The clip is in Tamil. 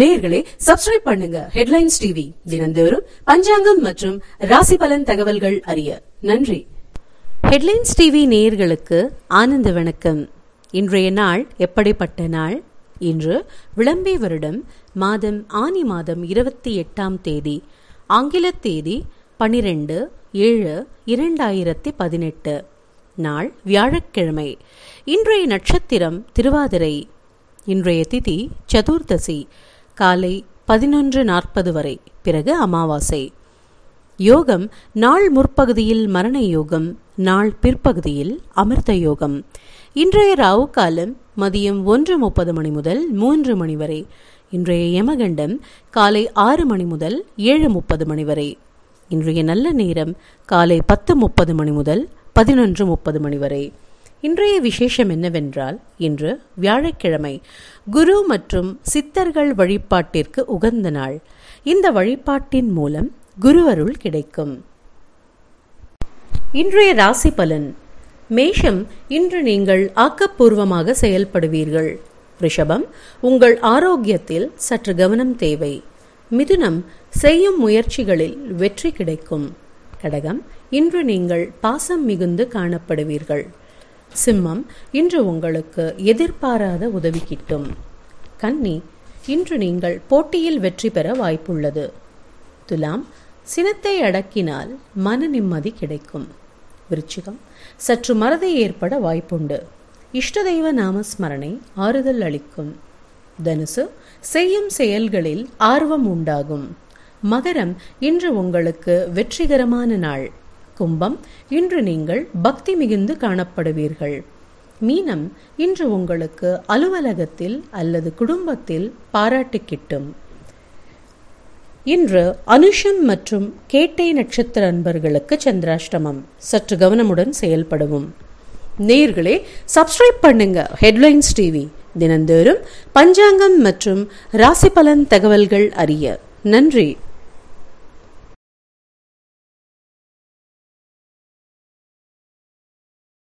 நேயர்களே, சப்ஸ்கிரைப் பண்ணுங்க ஹெட்லைன்ஸ் டிவி. தினந்தோறும் பஞ்சாங்கம் மற்றும் ராசி பலன் தகவல்கள் அறிய. நன்றி. ஹெட்லைன்ஸ் டிவி நேயர்களுக்கு ஆனந்த வணக்கம். இன்றைய நாள் எப்படிப்பட்ட நாள்? இன்று விளம்பி வருடம் மாதம் ஆனி மாதம் 28ஆம் தேதி, ஆங்கில தேதி 12/7/2018. நாள் வியாழக்கிழமை. இன்றைய நட்சத்திரம் திருவாதிரை. இன்றைய திதி சதுர்தசி, காலை 11:40 வரை, பிறகு அமாவாசை. யோகம் நாள் முற்பகுதியில் மரண யோகம், நாள் பிற்பகுதியில் அமிர்த யோகம். இன்றைய ராவு காலம் மதியம் 1:30 மணி முதல் 3 மணி வரை. இன்றைய யமகண்டம் காலை 6 மணி முதல் 7:30 மணி வரை. இன்றைய நல்ல நேரம் காலை 10:30 மணி முதல் 11:30 மணி வரை. இன்றைய விசேஷம் என்னவென்றால், இன்று வியாழக்கிழமை, குரு மற்றும் சித்தர்கள் வழிபாட்டிற்கு உகந்த நாள். இந்த வழிபாட்டின் மூலம் குரு அருள் கிடைக்கும். இன்றைய ராசி பலன். மேஷம், இன்று நீங்கள் ஆக்கப்பூர்வமாக செயல்படுவீர்கள். ரிஷபம், உங்கள் ஆரோக்கியத்தில் சற்று கவனம் தேவை. மிதுனம், செய்யும் முயற்சிகளில் வெற்றி கிடைக்கும். கடகம், இன்று நீங்கள் பாசம் மிகுந்து காணப்படுவீர்கள். சிம்மம், இன்று உங்களுக்கு எதிர்பாராத உதவி கிட்டும். கன்னி, இன்று நீங்கள் போட்டியில் வெற்றி பெற வாய்ப்புள்ளது. துலாம், சினத்தை அடக்கினால் மன நிம்மதி கிடைக்கும். விருச்சிகம், சற்று மறதி ஏற்பட வாய்ப்புண்டு. இஷ்ட தெய்வ நாமஸ்மரணை ஆறுதல் அளிக்கும். தனுசு, செய்யும் செயல்களில் ஆர்வம் உண்டாகும். மகரம், இன்று உங்களுக்கு வெற்றிகரமான நாள். கும்பம், இன்று நீங்கள் பக்தி மிகுந்து காணப்படுவீர்கள். மீனம், இன்று உங்களுக்கு அலுவலகத்தில் அல்லது குடும்பத்தில் பாராட்டு கிட்டும். இன்று அனுஷம் மற்றும் கேட்டை நட்சத்திர அன்பர்களுக்கு சந்திராஷ்டமம். சற்று கவனமுடன் செயல்படவும். நேயர்களே, சப்ஸ்கிரைப் பண்ணுங்க ஹெட்லைன்ஸ் டிவி. தினந்தோறும் பஞ்சாங்கம் மற்றும் ராசி பலன் தகவல்கள் அறிய. நன்றி.